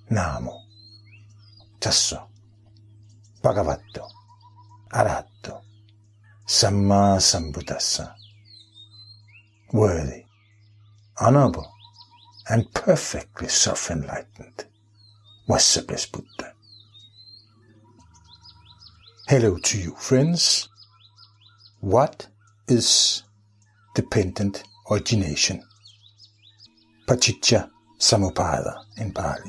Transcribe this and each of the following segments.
Namo, Tasso, Bhagavato, Arahato, Sammasambuddhassa. Worthy, honorable, and perfectly self-enlightened was the blessed Buddha. Hello to you, friends. What is dependent origination? Paticca-Samuppāda in Pali.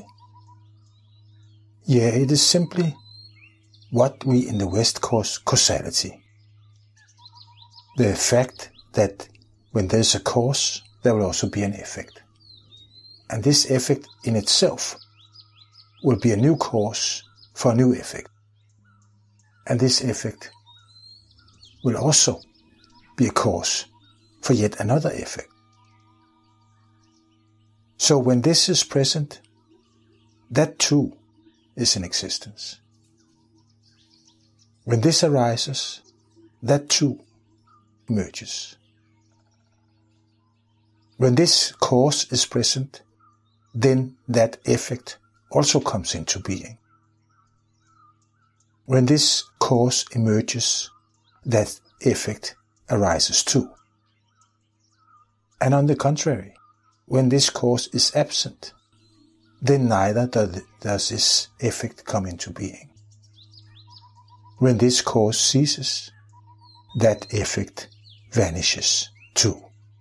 Yeah, it is simply what we in the West call causality. The fact that when there is a cause, there will also be an effect. And this effect in itself will be a new cause for a new effect. And this effect will also be a cause for yet another effect. So when this is present, that too is in existence. When this arises, that too emerges. When this cause is present, then that effect also comes into being. When this cause emerges, that effect arises too. And on the contrary, when this cause is absent, then neither does this effect come into being. When this cause ceases, that effect vanishes too.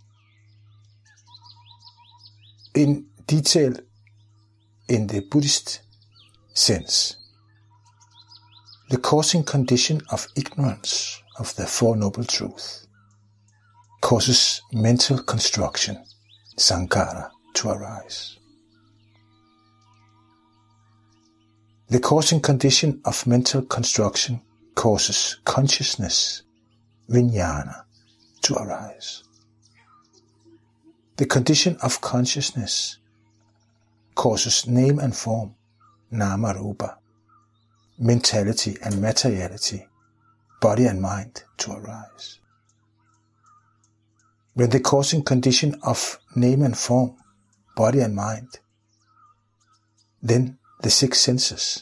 In detail, in the Buddhist sense, the causing condition of ignorance of the Four Noble Truths causes mental construction, sankhara, to arise. The causing condition of mental construction causes consciousness, vijnana, to arise. The condition of consciousness causes name and form, nama rupa, mentality and materiality, body and mind, to arise. When the causing condition of name and form, body and mind, then the six senses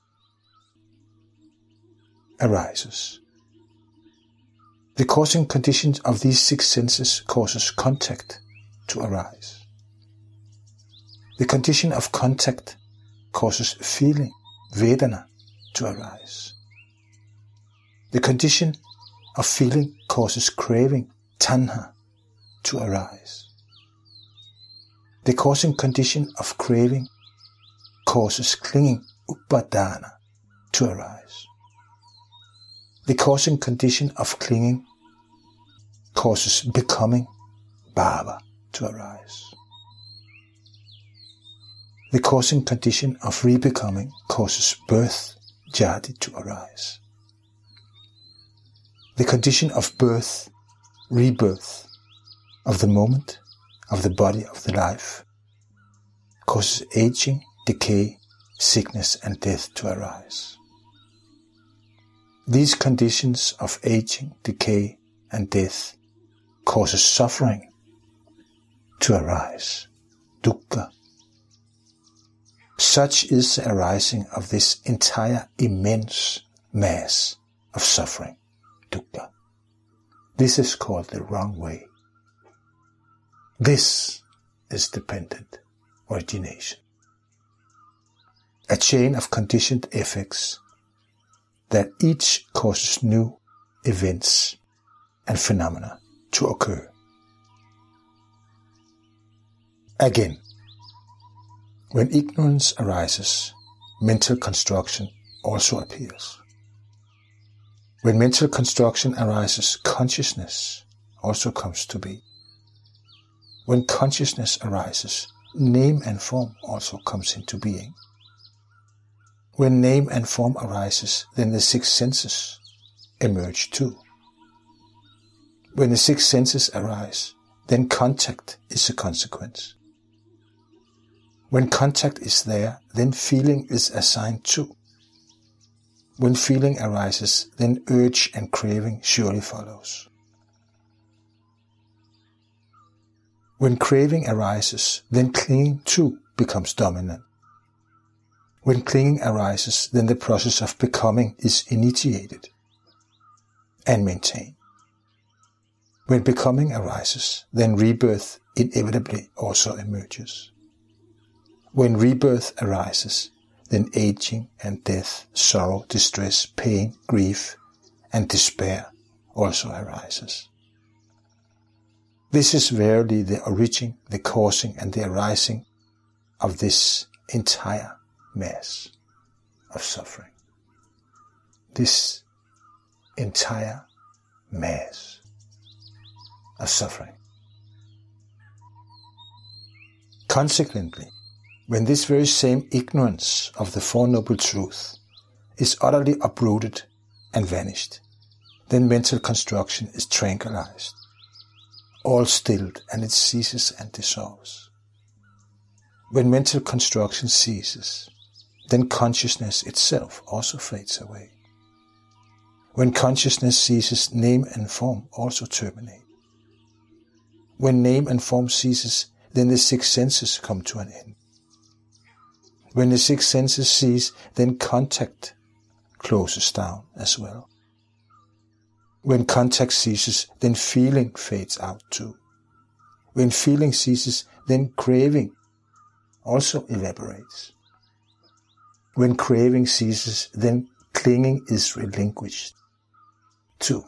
arises. The causing condition of these six senses causes contact to arise. The condition of contact causes feeling, vedana, to arise. The condition of feeling causes craving, tanha, to arise. The causing condition of craving causes clinging, upadana, to arise. The causing condition of clinging causes becoming, bhava, to arise. The causing condition of rebecoming causes birth, jati, to arise. The condition of birth, rebirth, of the moment, of the body, of the life, causes aging, decay, sickness and death to arise. These conditions of aging, decay and death causes suffering to arise, dukkha. Such is the arising of this entire immense mass of suffering, dukkha. This is called the wrong way. This is dependent origination. A chain of conditioned effects that each causes new events and phenomena to occur. Again, when ignorance arises, mental construction also appears. When mental construction arises, consciousness also comes to be. When consciousness arises, name and form also comes into being. When name and form arises, then the six senses emerge too. When the six senses arise, then contact is a consequence. When contact is there, then feeling is assigned too. When feeling arises, then urge and craving surely follows. When craving arises, then clinging too becomes dominant. When clinging arises, then the process of becoming is initiated and maintained. When becoming arises, then rebirth inevitably also emerges. When rebirth arises, then aging and death, sorrow, distress, pain, grief, and despair also arises. This is verily the origin, the causing, and the arising of this entire mass of suffering. This entire mass of suffering. Consequently, when this very same ignorance of the Four Noble Truths is utterly uprooted and vanished, then mental construction is tranquilized, all stilled, and it ceases and dissolves. When mental construction ceases, then consciousness itself also fades away. When consciousness ceases, name and form also terminate. When name and form ceases, then the six senses come to an end. When the six senses cease, then contact closes down as well. When contact ceases, then feeling fades out too. When feeling ceases, then craving also evaporates. When craving ceases, then clinging is relinquished too.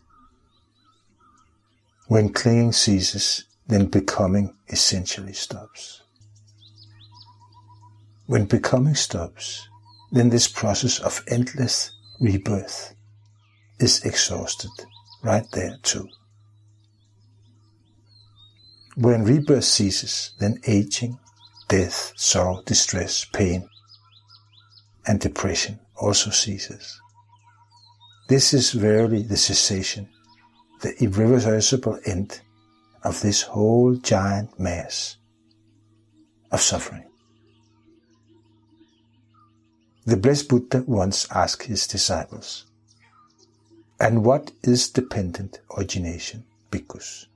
When clinging ceases, then becoming essentially stops. When becoming stops, then this process of endless rebirth is exhausted right there too. When rebirth ceases, then aging, death, sorrow, distress, pain, and depression also ceases. This is verily the cessation, the irreversible end of this whole giant mass of suffering. The blessed Buddha once asked his disciples, "And what is dependent origination, bhikkhus?"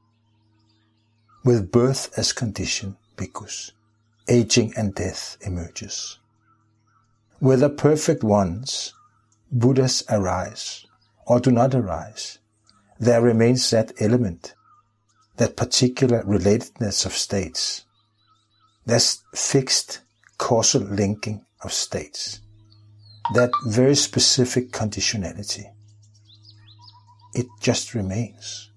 With birth as condition, bhikkhus, aging and death emerges. Whether perfect ones, Buddhas arise or do not arise, there remains that element, that particular relatedness of states, that fixed causal linking of states, that very specific conditionality. It just remains.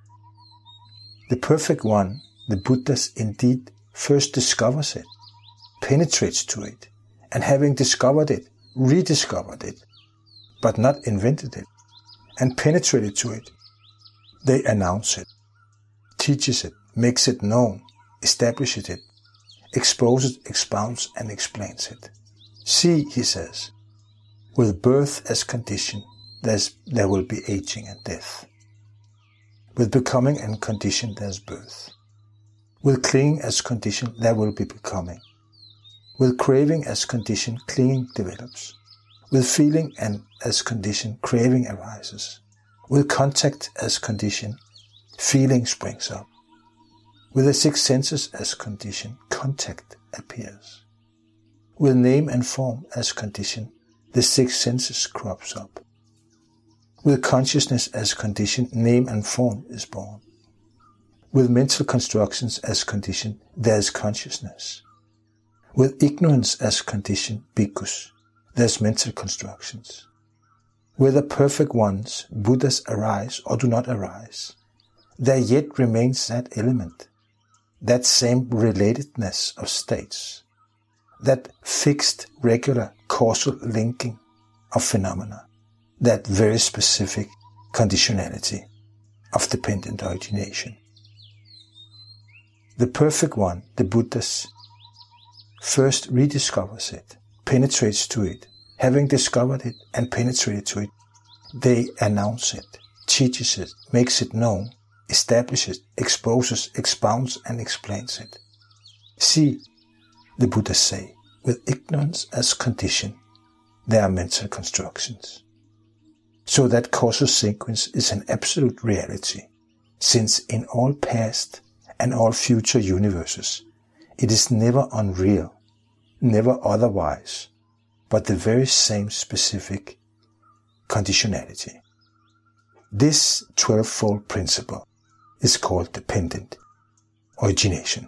The perfect one, the Buddhas, indeed first discovers it, penetrates to it, and having discovered it, rediscovered it, but not invented it, and penetrated to it, they announce it, teaches it, makes it known, establishes it, exposes, expounds, and explains it. See, he says, with birth as condition, there will be aging and death. With becoming and condition, there's birth. With clinging as condition, there will be becoming. With craving as condition, clinging develops. With feeling and as condition, craving arises. With contact as condition, feeling springs up. With the six senses as condition, contact appears. With name and form as condition, the six senses crops up. With consciousness as condition, name and form is born. With mental constructions as condition, there is consciousness. With ignorance as condition, bhikkhus, there's mental constructions. Whether perfect ones, Buddhas, arise or do not arise, there yet remains that element, that same relatedness of states, that fixed, regular, causal linking of phenomena, that very specific conditionality of dependent origination. The perfect one, the Buddhas, first rediscovers it, penetrates to it. Having discovered it and penetrated to it, they announce it, teaches it, makes it known, establishes, exposes, expounds, and explains it. See, the Buddhas say, with ignorance as condition, there are mental constructions. So that causal sequence is an absolute reality, since in all past and all future universes, it is never unreal, never otherwise, but the very same specific conditionality. This 12-fold principle is called dependent origination.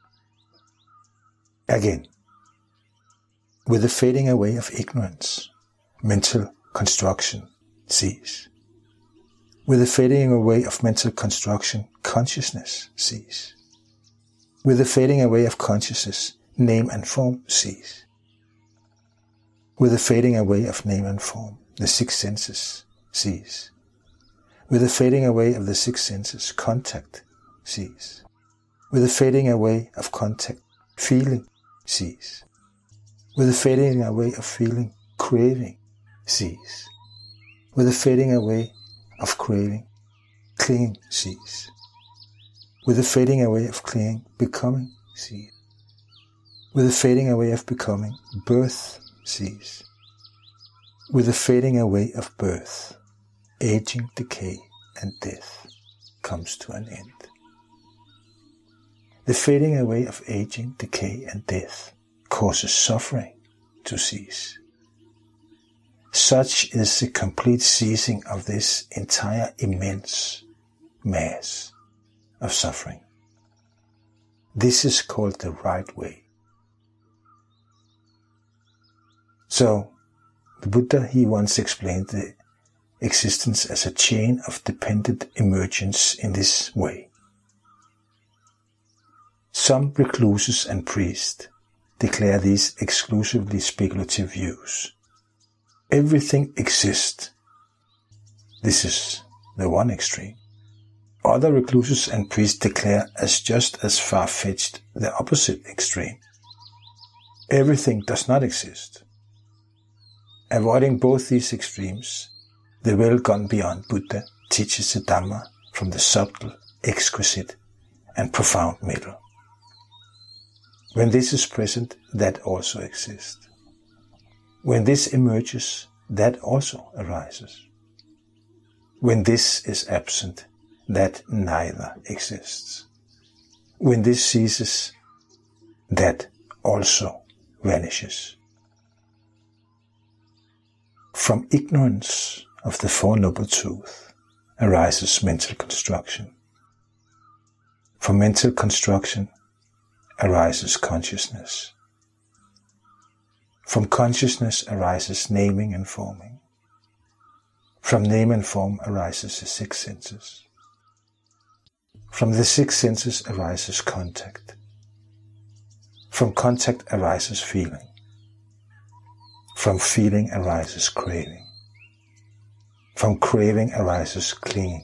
Again, with the fading away of ignorance, mental construction cease. With the fading away of mental construction, consciousness cease. With the fading away of consciousness, name and form cease. With the fading away of name and form, the six senses cease. With the fading away of the six senses, contact cease. With the fading away of contact, feeling cease. With the fading away of feeling, craving cease. With the fading away of craving, clinging cease. With the fading away of clinging, becoming cease. With the fading away of becoming, birth cease. With the fading away of birth, aging, decay, and death comes to an end. The fading away of aging, decay, and death causes suffering to cease. Such is the complete ceasing of this entire immense mass of suffering. This is called the right way. So, the Buddha, he once explained the existence as a chain of dependent emergence in this way. Some recluses and priests declare these exclusively speculative views. Everything exists. This is the one extreme. Other recluses and priests declare as just as far-fetched the opposite extreme. Everything does not exist. Avoiding both these extremes, the well-gone beyond Buddha teaches the Dhamma from the subtle, exquisite, and profound middle. When this is present, that also exists. When this emerges, that also arises. When this is absent, that neither exists. When this ceases, that also vanishes. From ignorance of the Four Noble Truths arises mental construction. From mental construction arises consciousness. From consciousness arises naming and forming. From name and form arises the six senses. From the six senses arises contact. From contact arises feeling. From feeling arises craving. From craving arises clinging.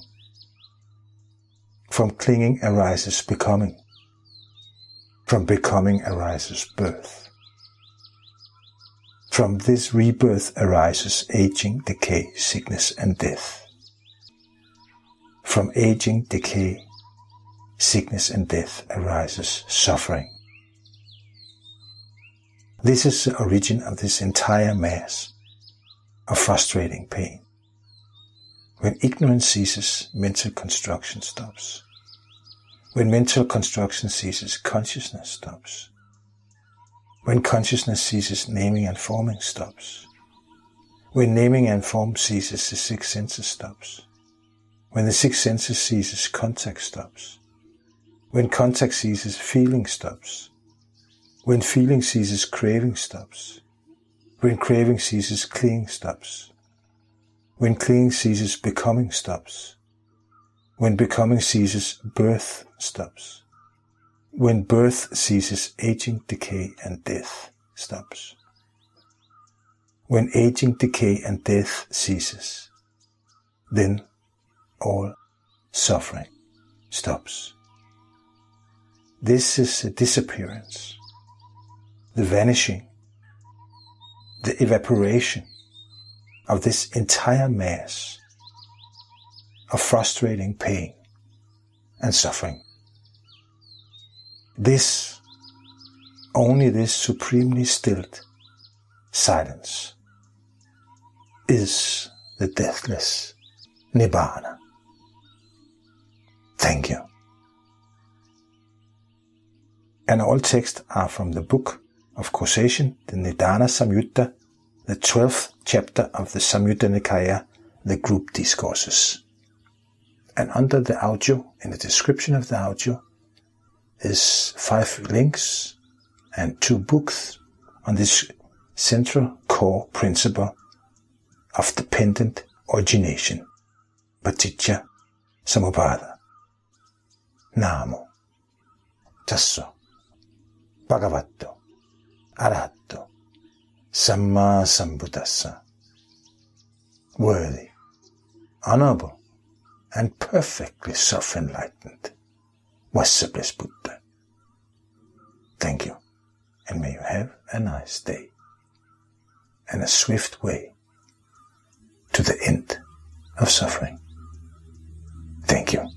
From clinging arises becoming. From becoming arises birth. From this rebirth arises aging, decay, sickness, and death. From aging, decay, sickness, and death arises suffering. This is the origin of this entire mass of frustrating pain. When ignorance ceases, mental construction stops. When mental construction ceases, consciousness stops. When consciousness ceases, naming and forming stops. When naming and form ceases, the six senses stops. When the six senses ceases, contact stops. When contact ceases, feeling stops. When feeling ceases, craving stops. When craving ceases, clinging stops. When clinging ceases, becoming stops. When becoming ceases, birth stops. When birth ceases, aging, decay, and death stops. When aging, decay, and death ceases, then all suffering stops. This is the disappearance, the vanishing, the evaporation of this entire mass of frustrating pain and suffering. This, only this supremely stilled silence is the deathless Nibbana. Thank you. And all texts are from the book of causation, the Nidana Samyutta, the 12th chapter of the Samyutta Nikaya, the group discourses. And under the audio, in the description of the audio, is 5 links and 2 books on this central core principle of dependent origination, Paticca-Samuppāda. Namo Tasso Bhagavato Arahato Samma Sambuddhassa. Worthy, honorable, and perfectly self-enlightened was the blessed Buddha. Thank you, and may you have a nice day and a swift way to the end of suffering. Thank you.